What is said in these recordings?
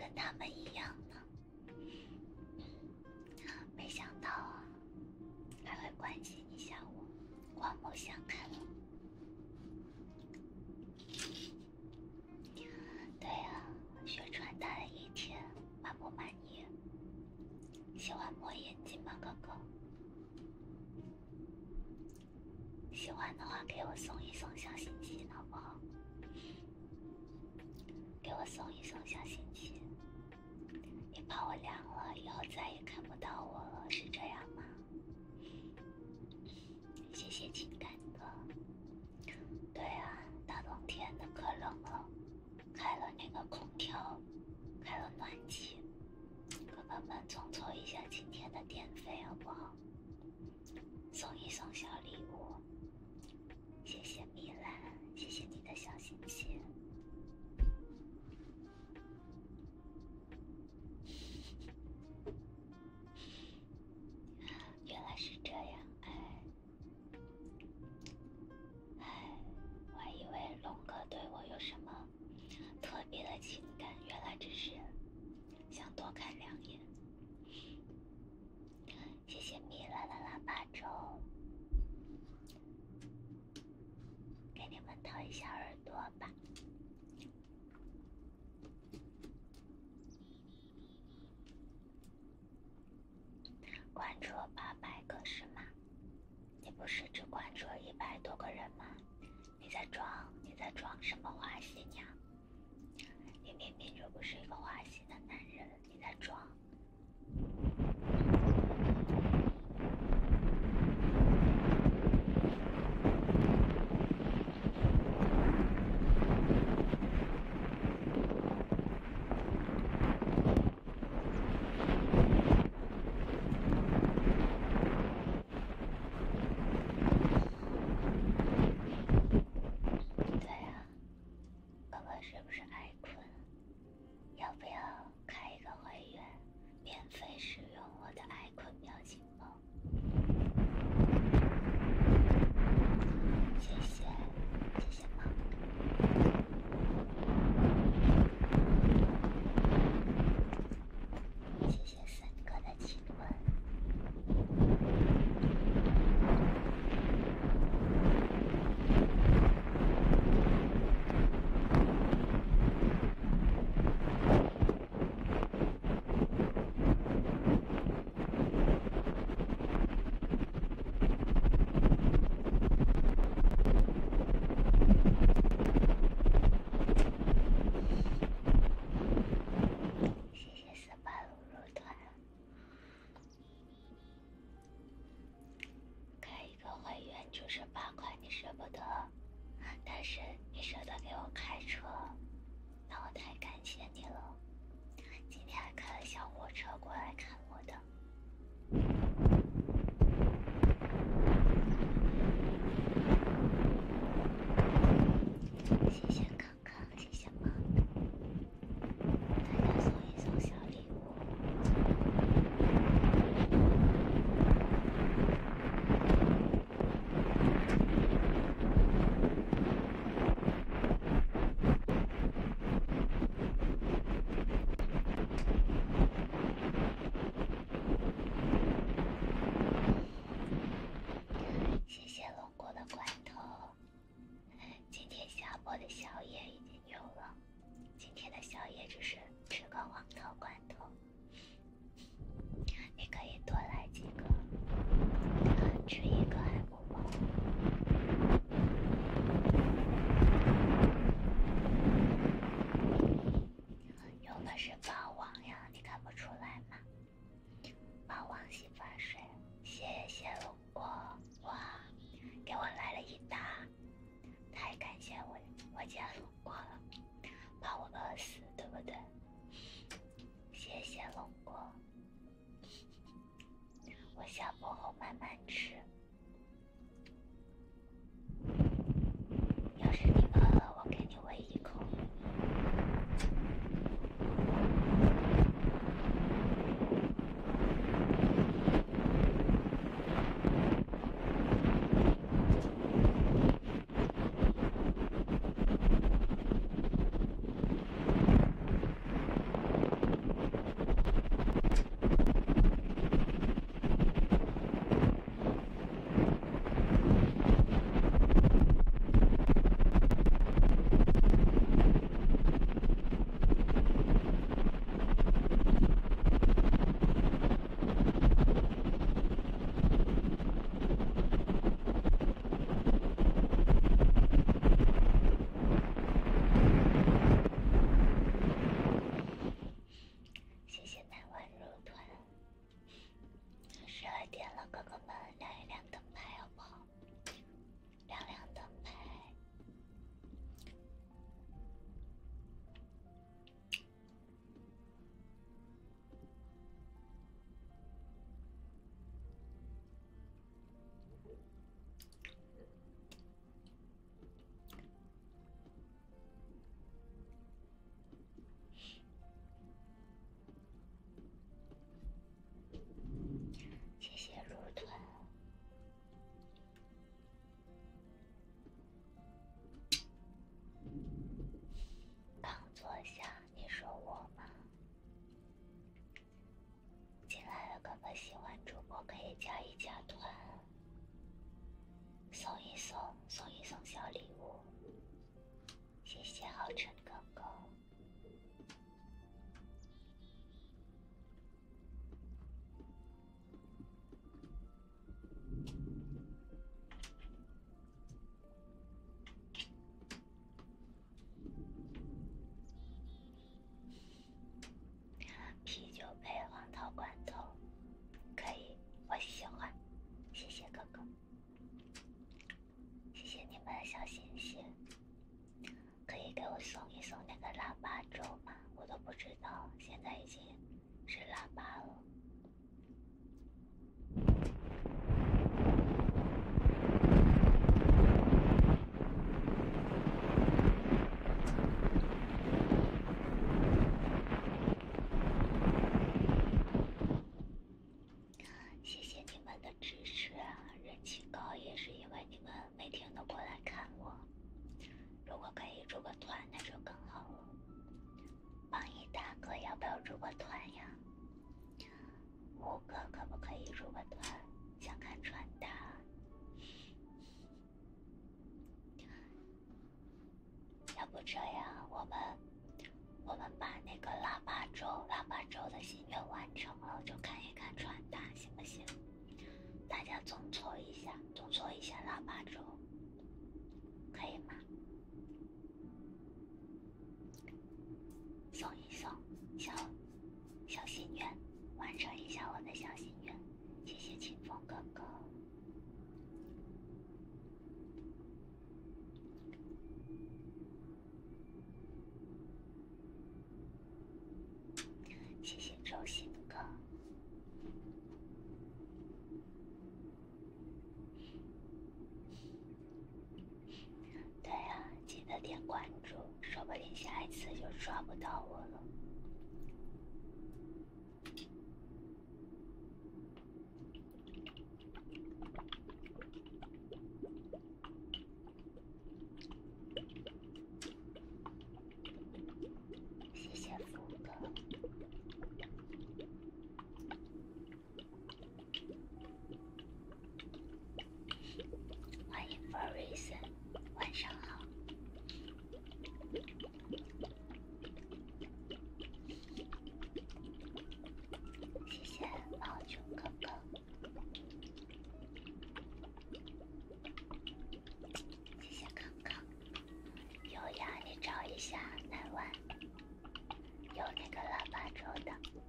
跟他们一样呢。没想到啊，还会关心一下我，刮目相看了。对呀，学穿戴了一天，满不满意？喜欢摸眼睛吗，哥哥？喜欢的话，给我送一送小心心，好不好？给我送一送小心心。你怕我凉了，以后再也看不到我了，是这样吗？谢谢情感哥。对啊，大冬天的可冷了，开了那个空调，开了暖气，哥哥们统筹一下今天的电费好不好？送一送小礼物。谢谢米兰，谢谢你的小心心。原来是这样，我还以为龙哥对我有什么特别的情感，原来只是想多看两眼。谢谢米兰的腊八粥，给你们掏一下耳朵吧。关注了800个是吗？你不是只关注了100多个人吗？你在装什么花心呀？你明明就不是一个花心的男人，你在装。对啊，哥哥是不是爱困？要不要开一个会员，免费使用我的爱困表情包？谢谢，谢谢猫。谢谢森哥的亲吻。谢谢斯巴鲁入团。开一个会员就是8块，你舍不得，但是你舍得给我开车，那我太感谢你了。今天还开了小火车过来看我的。谢谢康康，谢谢妈，大家送一送小礼物。谢谢龙果的罐头。今天下播的宵夜已经有了，今天的宵夜就是吃个黄桃罐头。你可以多来几个，吃一个还不饱。有的是霸王呀，你看不出来吗？霸王洗发水，谢谢龙果，哇，给我来了一大，太感谢我家龙果了，怕我饿死，对不对？谢谢龙果，我下播后慢慢吃。要是你饿了，我给你喂一口。 浩辰哥哥。啤酒配黄桃罐头，可以，我喜欢，谢谢哥哥，谢谢你们的小心心，可以给我送一送那个腊八粥吗？我都不知道，现在已经是腊八了。谢谢你们的支持啊！人气高也是因为你们每天都过来看我。如果可以入个团，那就更好了。榜一大哥要不要入个团呀？5个可不可以入个团？想看穿搭。要不这样，我们把那个腊八粥的心愿完成了，就看一看穿搭，行不行？大家众筹一下腊八粥，可以吗？送一送小心愿，完成一下我的小心愿，谢谢清风哥哥。谢谢周鑫哥。对啊，记得点关注，说不定下一次就抓不到我了。谢谢福哥。欢迎 For Reason， 晚上好。谢谢毛球哥哥。谢谢康康。有呀，你找一下台湾有那个腊八粥的。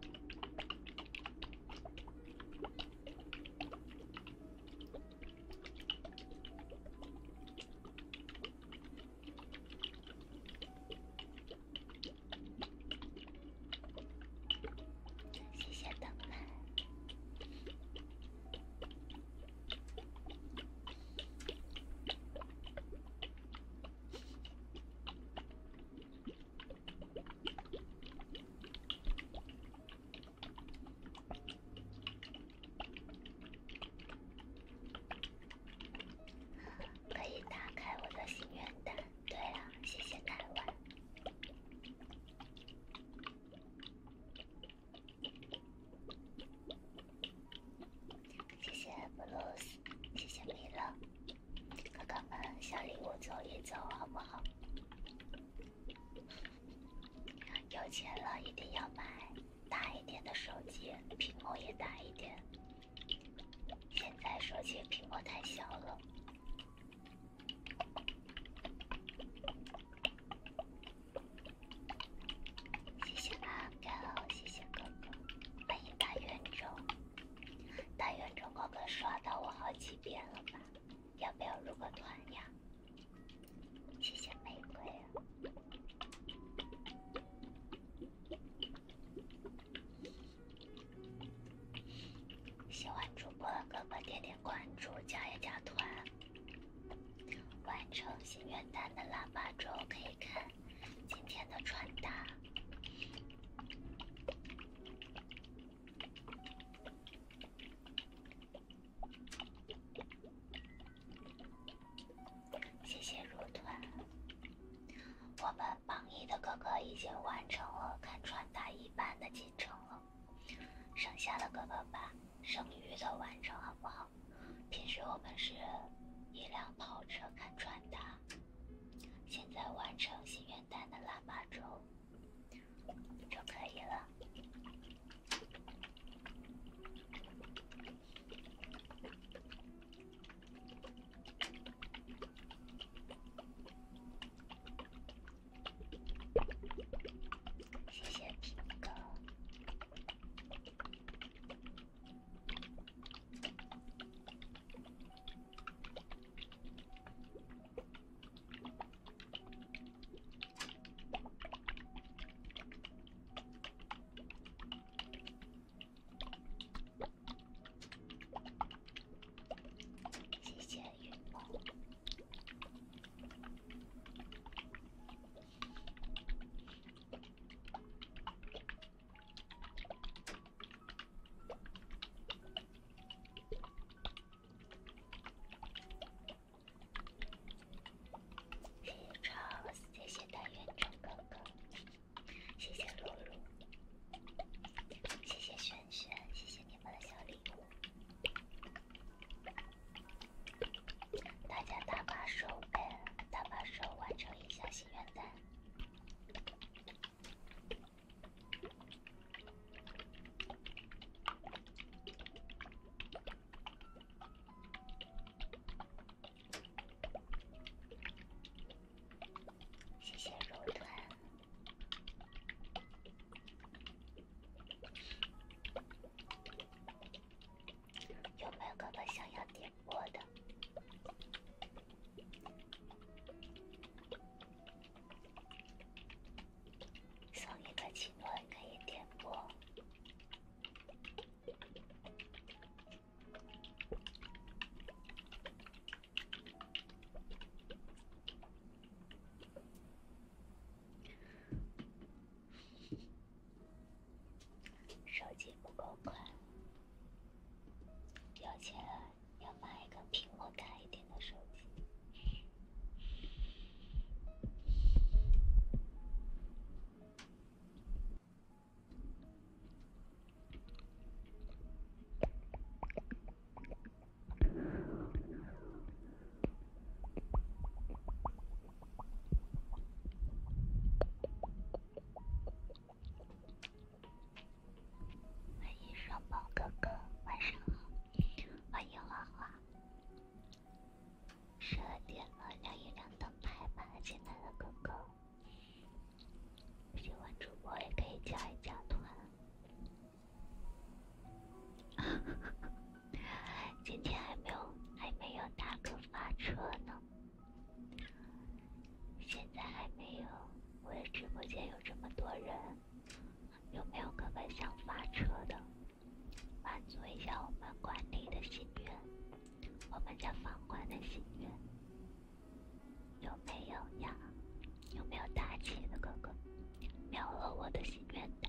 谢谢等待。可以打开我的心愿单。对啊，谢谢台湾。谢谢 Blues， 谢谢米勒。哥哥们，小礼物走一走，好不好？有钱了一定要买大一点的手机，屏幕也大一点。现在手机屏幕太小了。谢谢阿高，谢谢哥哥，欢迎大圆周。大圆周哥哥刷到我好几遍了吧？要不要入个团呀？谢谢玫瑰啊。喜欢主播的哥哥点点关注，加一加团。完成心愿单的腊八粥可以看今天的穿搭。谢谢入团。我们榜一的哥哥已经完成了看穿搭一半的进程了，剩下的哥哥把剩余的完成好不好？平时我们是一辆跑车看穿搭，现在完成心愿单的周就可以了。谢谢皮哥。谢谢雨梦。谢谢 Charles， 谢谢大圆整哥哥，谢谢露露，谢谢轩轩，谢谢你们的小礼物。大家打把手呗，打把手完成一下心愿单。谢谢肉团。有没有哥哥想要点播的？送一个奇诺可以点播。手机不够快，要钱要买一个屏幕大一点的手机。欢迎双胞哥哥，晚上好。欢迎花花。12点了，亮一亮灯牌吧，进来的哥哥。喜欢主播也可以加一加团。今天还没有大哥发车呢，现在还没有。我的直播间有这么多人，有没有哥哥想发车的？满足一下我们管理的心愿，我们家房管的心愿，有没有呀？有没有大气的哥哥秒了我的心愿单？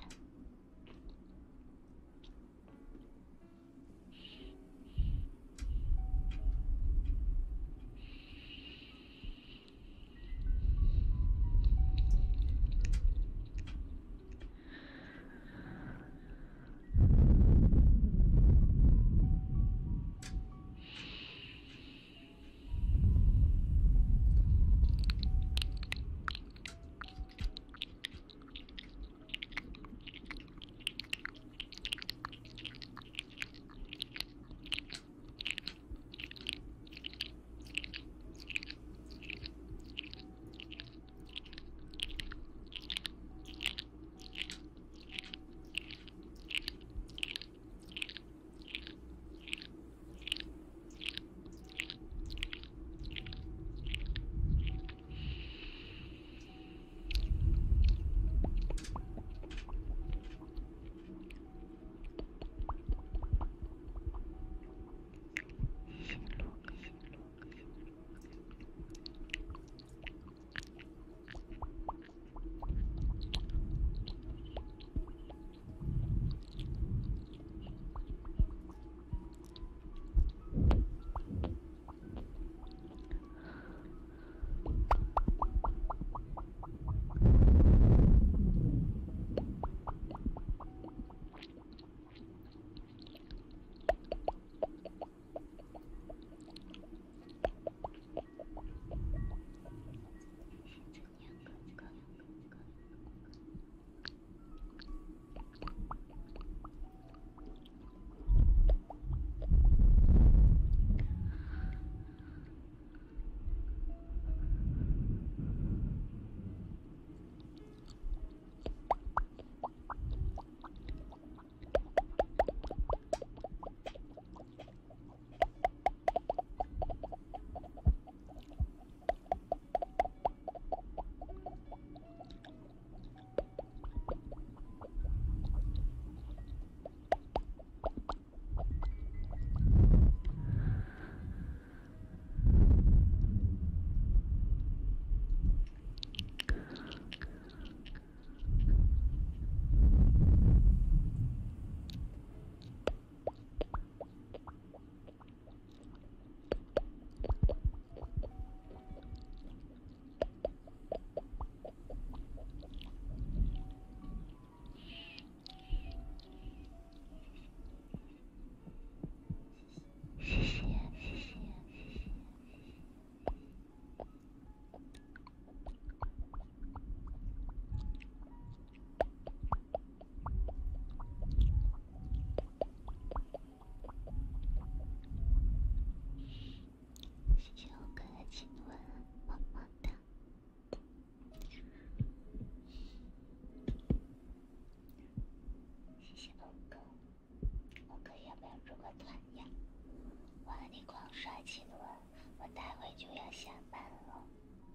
刷新闻，我待会就要下班了。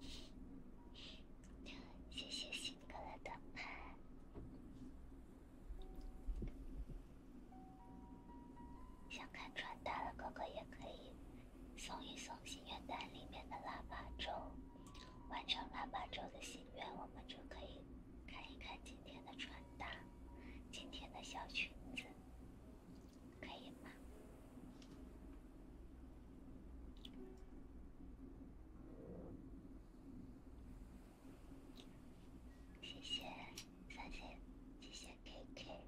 谢谢新哥的灯牌。想看穿搭的哥哥也可以送一送心愿单里面的腊八粥，完成腊八粥的心愿，我们就可以看一看今天的穿搭，今天的小裙子，可以吗？谢谢三谢，谢谢 KK。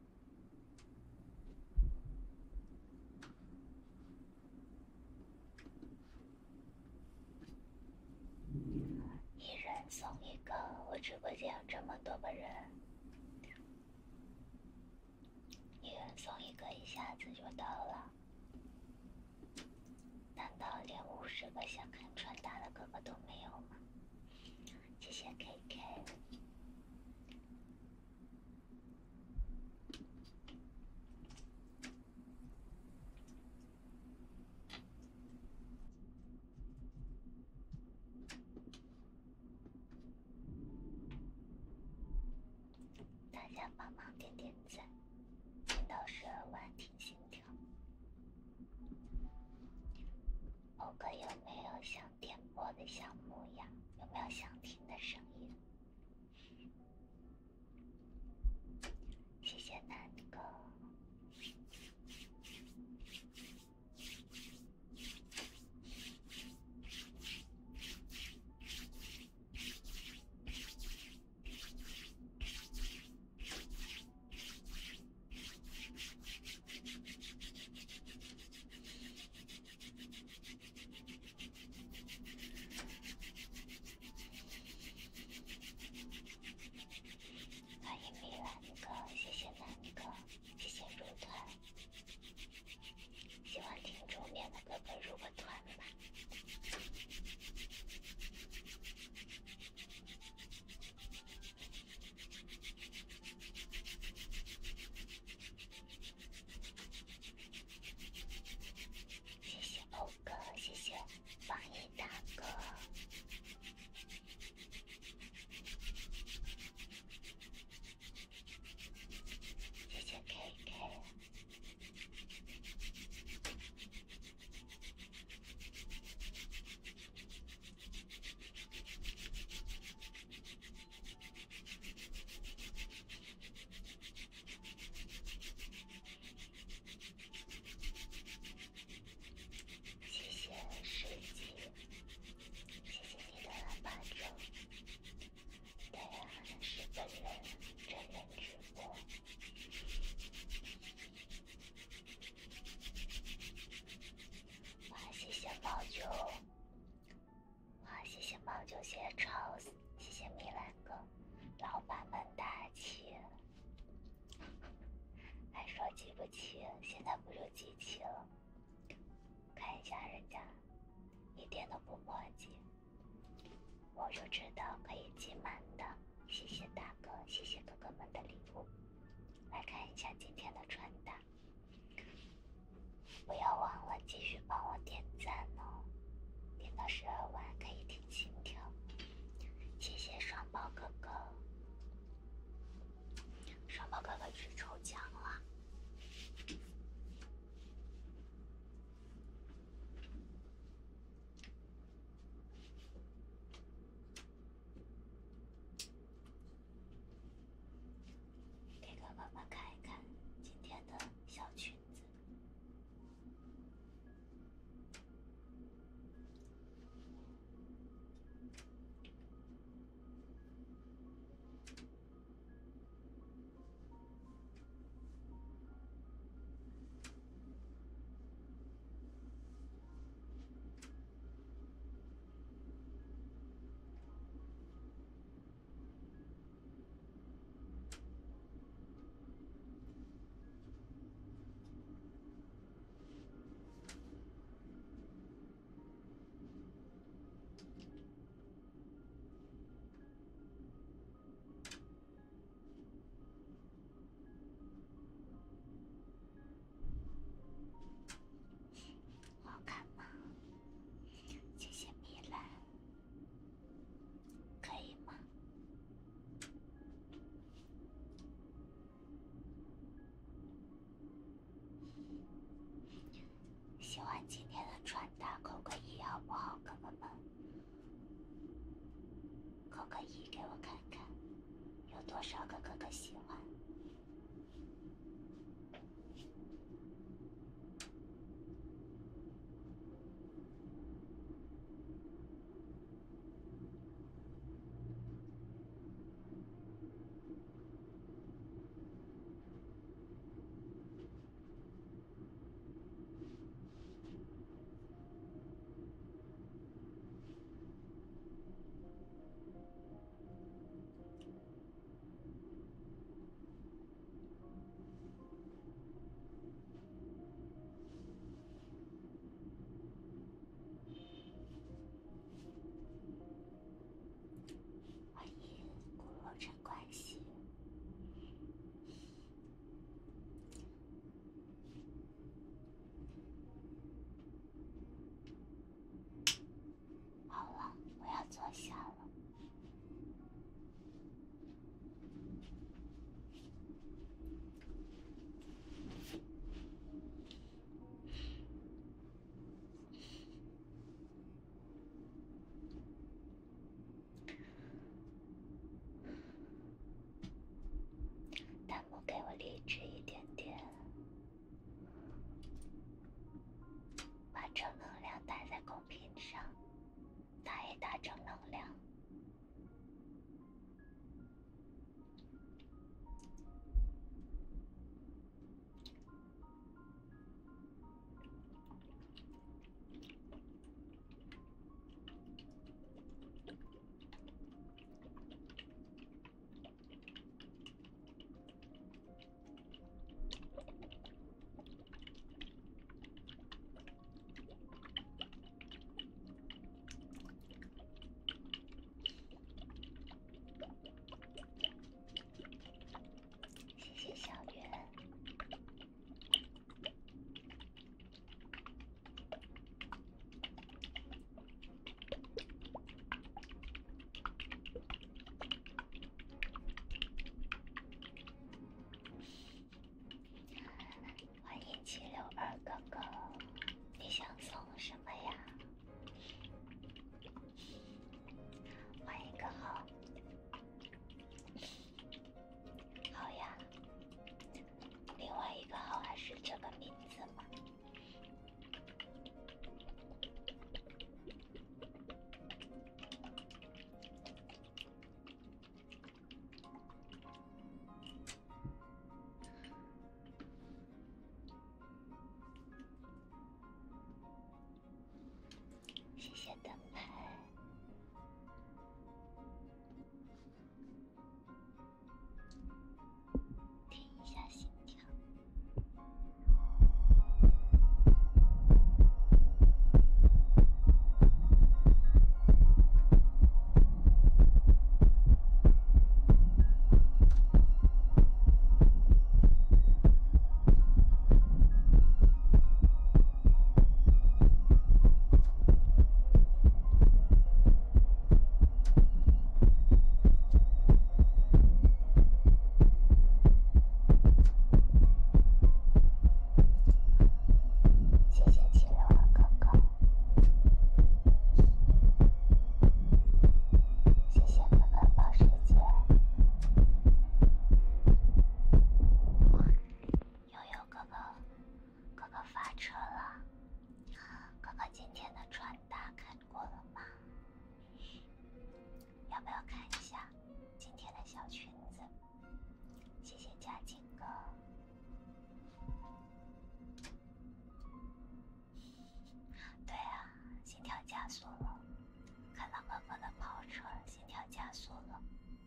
一人送一个，我直播间有这么多个人，一人送一个，一下子就到了。难道连50个想看穿搭的哥哥都没有吗？谢谢 KK。大家帮忙点点赞，听到12万听心跳。欧哥有没有想点播的项目呀？有没有想听的声音？谢谢南哥。欢迎米兰哥，谢谢南哥，谢谢入团。喜欢听桌面的哥哥入个团吧。谢谢欧哥，谢谢榜一大哥。谢谢 KK。谢谢世纪，谢谢你的腊八粥。对啊，是本人真人直播。哇，谢谢猫九，哇，谢谢猫九，谢谢超死，谢谢米兰哥，老板们大气，还说记不起，现在不就记起了？看一下人家，一点都不墨迹，我就知道可以记满的。谢谢大哥，谢谢哥哥们的礼物。来看一下今天的穿搭，不要忘了继续帮我点赞哦，点到12万可以听心跳。谢谢双胞哥哥，双胞哥哥去抽奖了。给哥哥们看一看今天的小裙子。 1给我看看，有多少个哥哥喜欢？欢迎骨肉成关系。好了，我要坐下了。弹幕给我理智一点点，把正能量打在公屏上，打一打正能量。谢谢小圆。欢迎762哥哥，你想送什么呀？换一个号。好呀，另外一个号还是这个名字吗？谢谢灯牌。听一下心跳。谢谢762哥哥，谢谢哥哥保时捷。悠悠哥哥，哥哥发车了。哥哥今天的穿搭看过了吗？要不要看一下今天的小裙子？谢谢嘉靖哥。对啊，心跳加速了，看到哥哥的跑车，心跳加速了。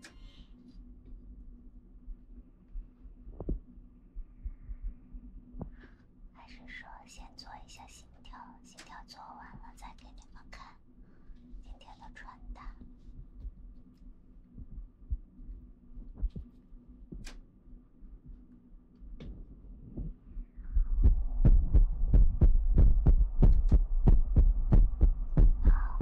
还是说先做一下心跳，心跳做完了再给你们看今天的穿搭。好。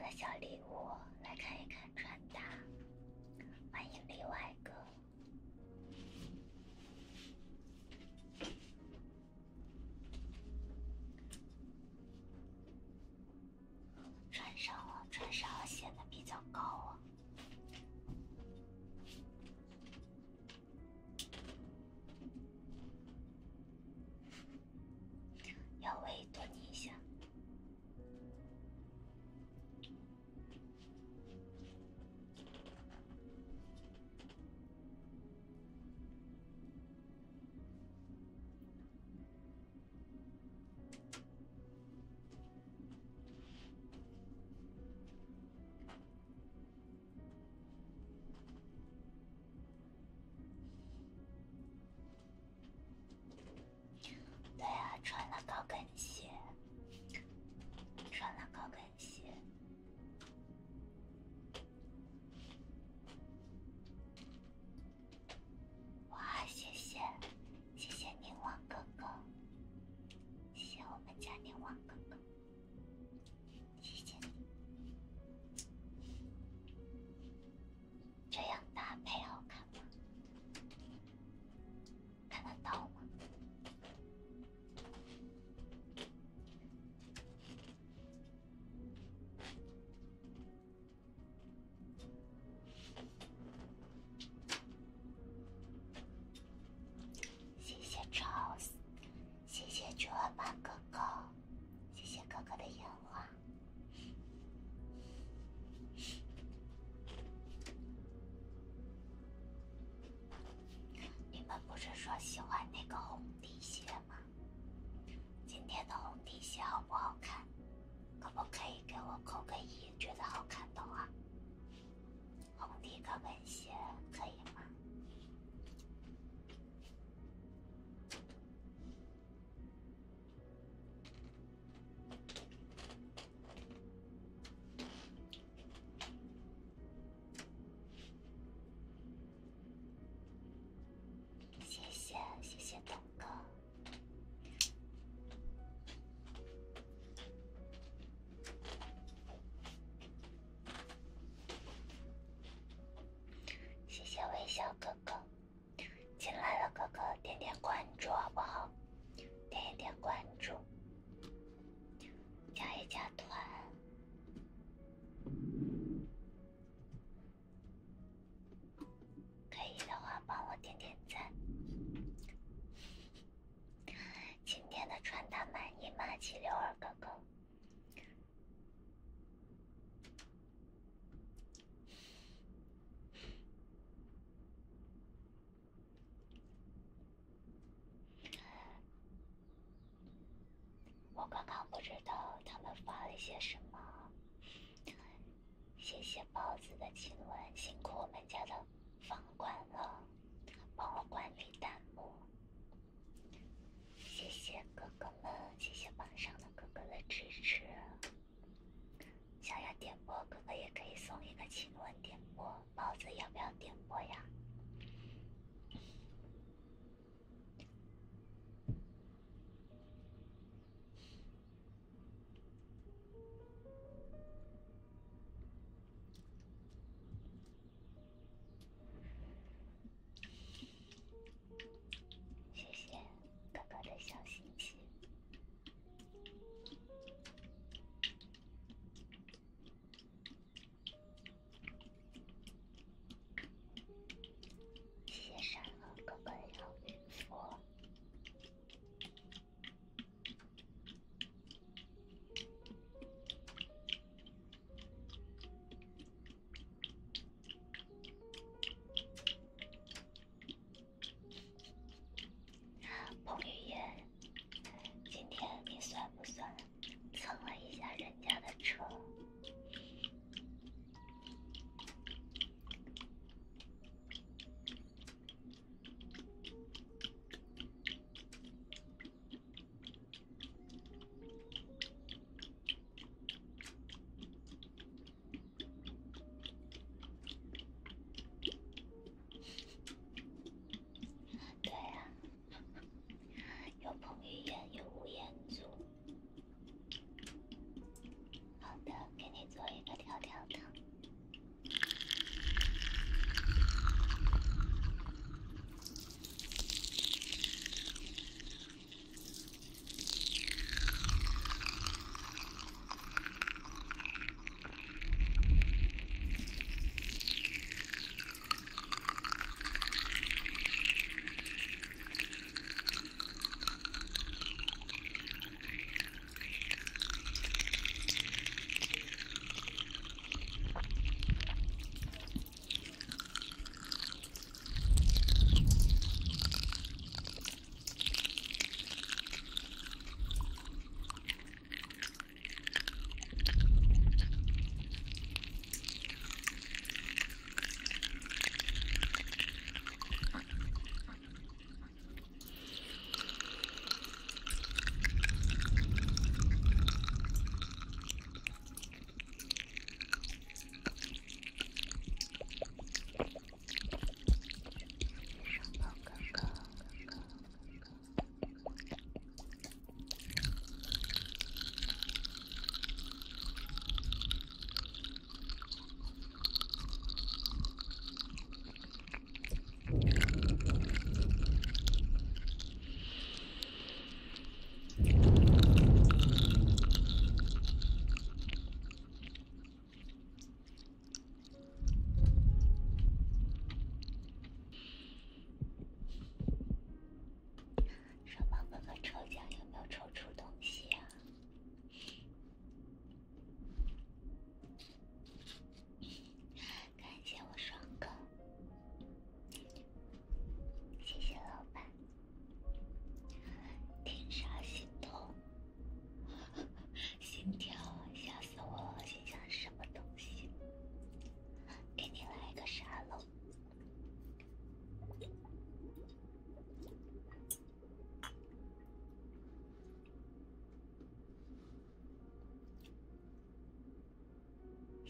的小礼物，来看一看穿搭。欢迎例外哥。穿上了显得比较高啊。要微蹲一下。对啊，穿了高跟鞋，穿了高跟鞋。哇，谢谢宁王哥哥，谢谢我们家宁王哥哥，谢谢你。这样搭配好看吗？看得到吗？谢谢 Charles， 谢谢928哥哥，谢谢哥哥的烟花。你们不是说喜欢那个红底鞋吗？今天的红底鞋好不好看？可不可以给我扣个1，觉得好看的话？红底高跟鞋可以吗？谢谢东哥。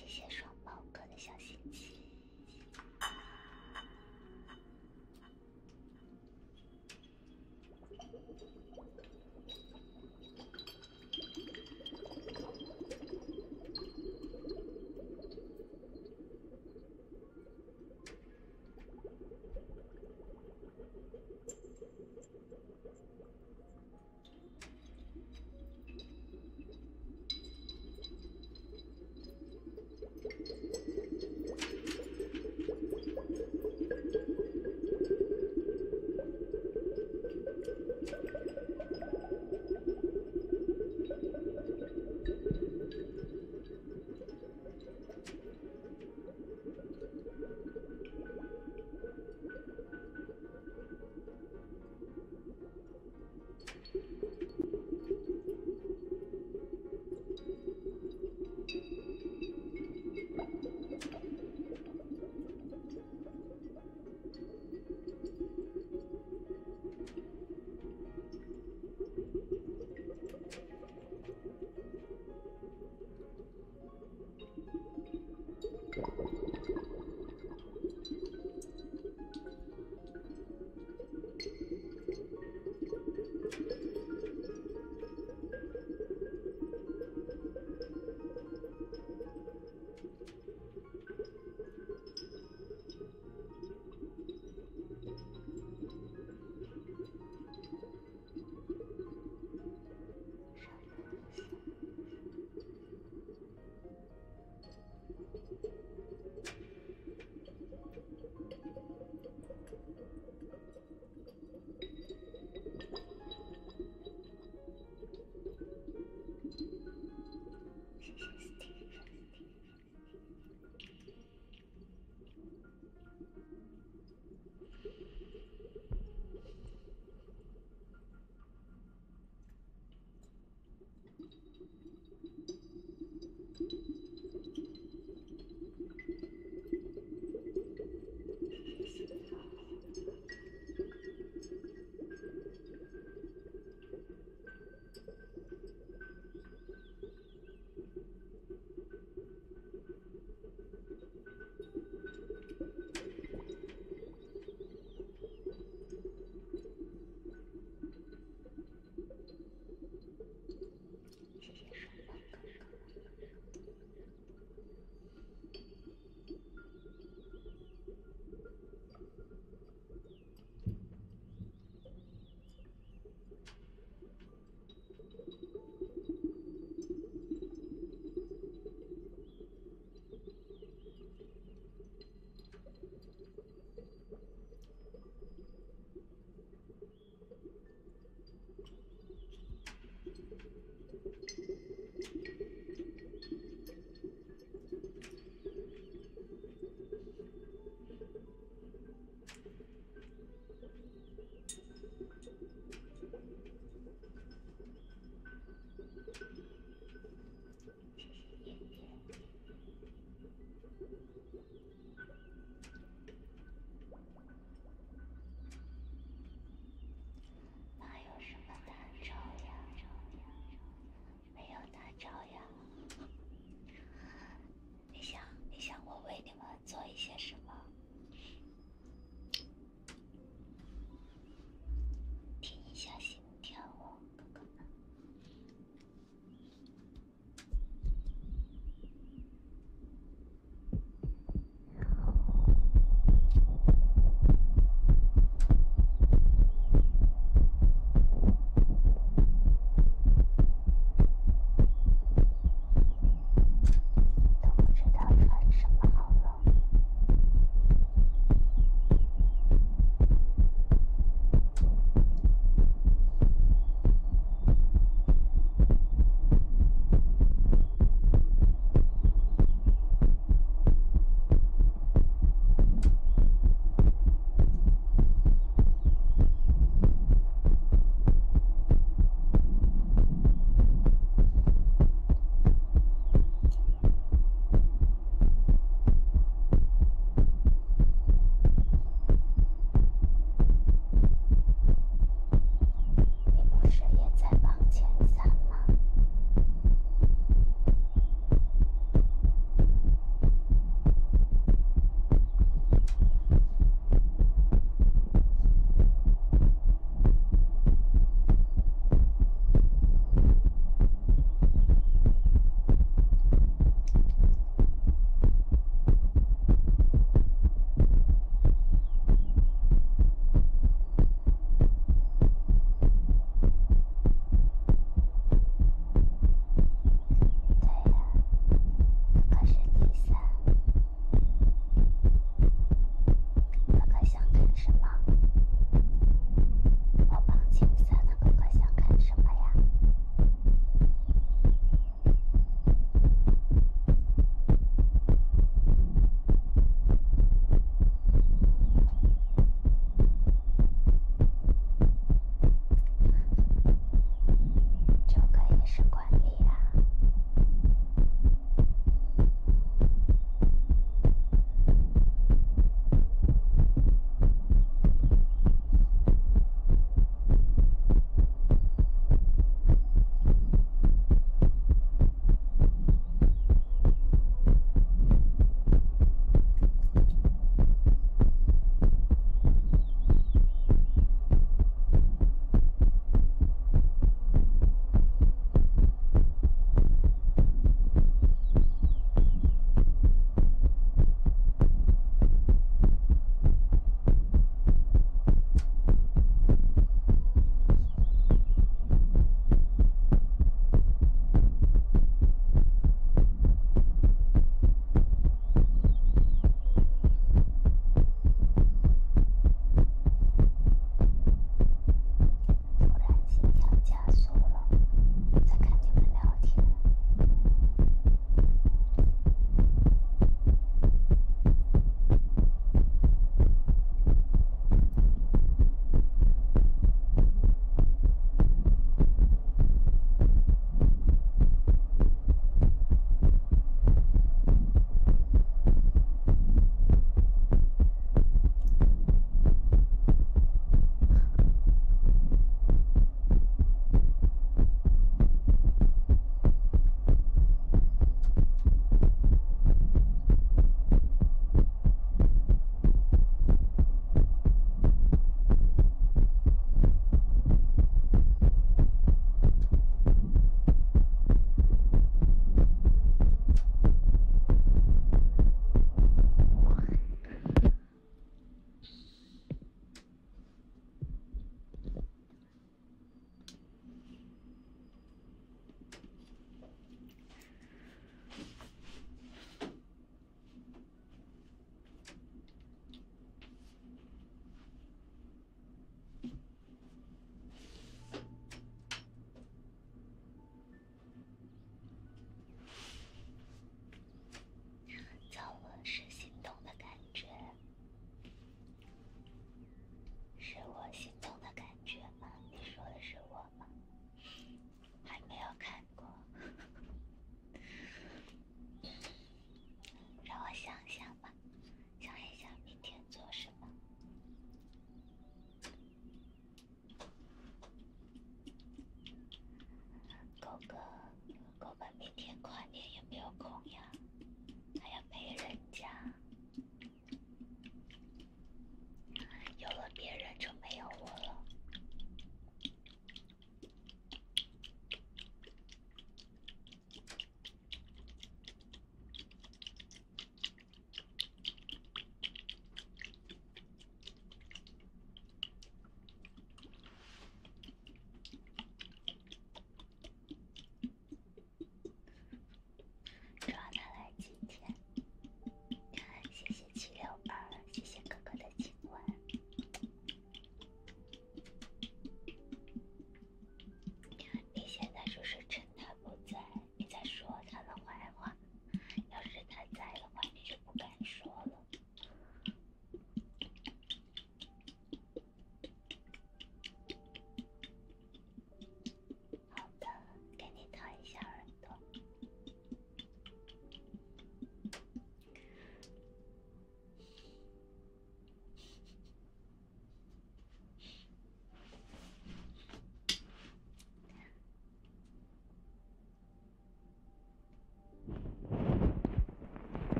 谢谢双猫哥的小心机。